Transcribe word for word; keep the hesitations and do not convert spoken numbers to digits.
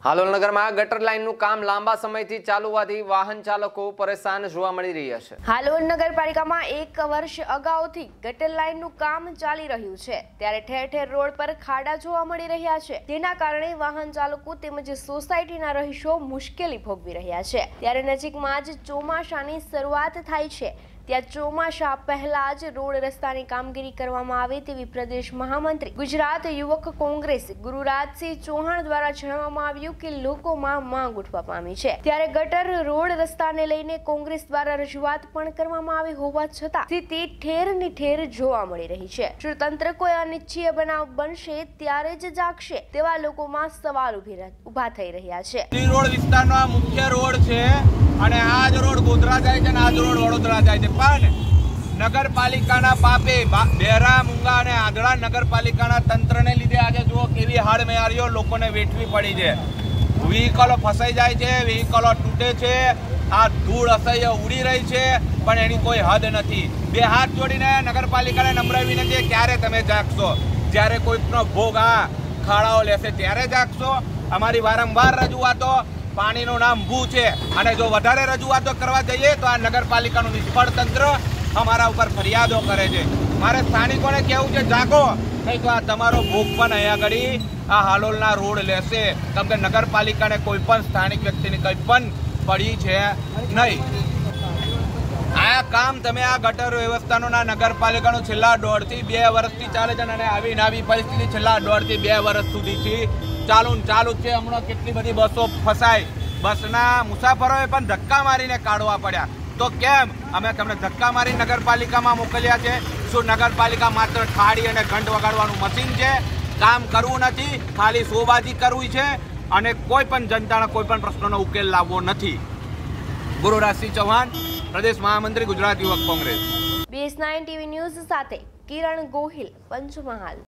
હાલોલ નગરમાં ગટર લાઇનનું કામ લાંબા સમયથી ચાલુ હોવાથી વાહન ચાલકો પરેશાન જોવા મળી રહ્યા છે। હાલોલ નગરપાલિકામાં એક વર્ષ અગાઉથી ગટર લાઇનનું કામ ચાલી રહ્યું છે, ત્યારે ઠેર ઠેર રોડ પર ખાડા જોવા મળી રહ્યા છે, જેના કારણે વાહન ચાલકો તેમજ સોસાયટીના રહીશો મુશ્કેલી ભોગવી રહ્યા છે। ત્યારે નજીકમાં જ ચોમાસાની શરૂઆત થાય છે, ત્યાં ચોમાસા પહેલા જ રોડ રસ્તાની કામગીરી કરવામાં આવે તેવી પ્રદેશ મહામંત્રી ગુજરાત યુવક કોંગ્રેસ ગુરુરાજસિંહ ચૌહાણ દ્વારા જણાવવામાં આવ્યું કે લોકોમાં માંગ ઉઠવા પામી છે। ત્યારે ગટર રોડ રસ્તાને લઈને કોંગ્રેસ દ્વારા રજૂઆત પણ કરવામાં આવી હોવા છતાં સ્થિતિ ઠેરની ઠેર જોવા મળી રહી છે। જો તંત્ર કોઈ અનિચ્છનીય બનાવ બનશે ત્યારે જ જાગશે તેવા લોકોમાં સવાલ ઉભા થઈ રહ્યા છે। રોડ વિસ્તારનો આ મુખ્ય રોડ છે અને આ જ રોડ ગોધરા જાય છે અને આ જ રોડ વડોદરા જાય છે, પણ નગરપાલિકાના પાપે બેરા મુંગા અને આંધળા નગરપાલિકાના તંત્રને લીધે આજે જુઓ કેવી હાડમેહારીઓ લોકોને વેઠવી પડી છે। વ્હીકલો ફસાઈ જાય છે, વ્હીકલો તૂટે છે, આ ધૂળ અસહ્ય ઉડી રહી છે, પણ એની કોઈ હદ નથી। બે હાથ જોડીને નગરપાલિકાને નમ્ર વિનંતી, ક્યારે તમે જાગશો? જ્યારે કોઈનો ભોગ આ ખાડાઓ લેશે ત્યારે જાગશો। અમારી વારંવાર રજૂઆતો, પાણીનું નામ ભૂ છે અને જો વધારે રજૂઆતો કરવા જઈએ તો આ નગરપાલિકાનું નિષ્ફળ તંત્ર અમારા ઉપર ફરિયાદો કરે છે। મારે સ્થાનિકોને કહેવું છે, જાગો, નહીં તો આ તમારો ભોગ પણ અહીંયા આગળ આ હાલોલના રોડ લેશે, કેમ કે નગરપાલિકાને કોઈ પણ સ્થાનિક વ્યક્તિની કંઈ પણ પડી છે નહીં। આ કામ તમે આ ગટર વ્યવસ્થાનું ના નગરપાલિકાનું છેલ્લા દોઢથી બે વર્ષથી ચાલે છે અને આવી આવી પરિસ્થિતિ છેલ્લા દોઢથી બે વર્ષ સુધીથી ચાલુ ચાલુ જ છે। હમણાં કેટલી બધી બસો ફસાય, બસના મુસાફરોએ પણ ધક્કા મારીને કાઢવા પડ્યા, તો કેમ અમે તમને ધક્કા મારી નગરપાલિકામાં મોકલ્યા છે? શું નગરપાલિકા માત્ર થાળી અને ઘંટ વગાડવાનું મશીન છે? કામ કરવું નથી, ખાલી શોબાજી કરવી છે અને કોઈ પણ જનતાના કોઈ પણ પ્રશ્નોનો ઉકેલ લાવવો નથી। ગુરુરાજસિંહ ચૌહાણ, પ્રદેશ મહામંત્રી ગુજરાત યુવક Congress. BS nine TV news સાથે કિરણ ગોહિલ, પંચમહાલ।